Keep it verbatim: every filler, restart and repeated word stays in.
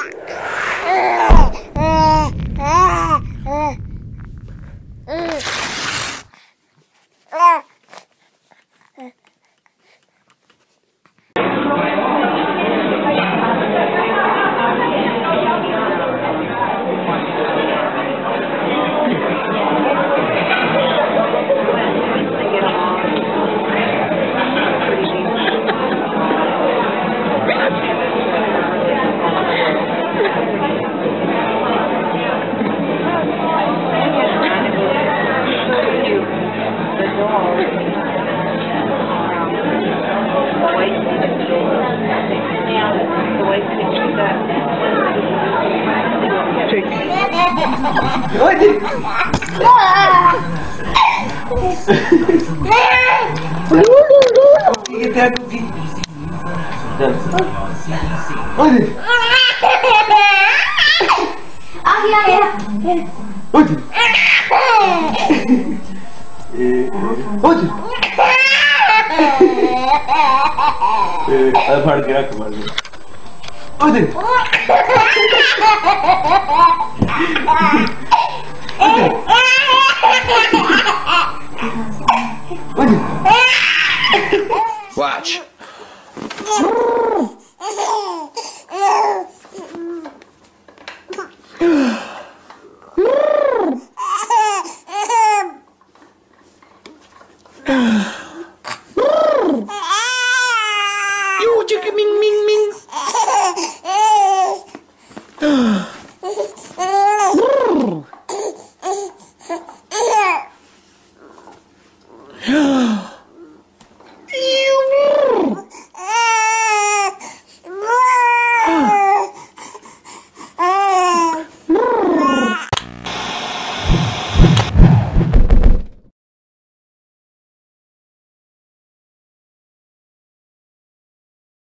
Kita cookie. Oi. Ah ya ya. Oi. Eh, oi. Eh, अब फाड़ के रख मार दे। oi. Watch. You chicken ming ming ming.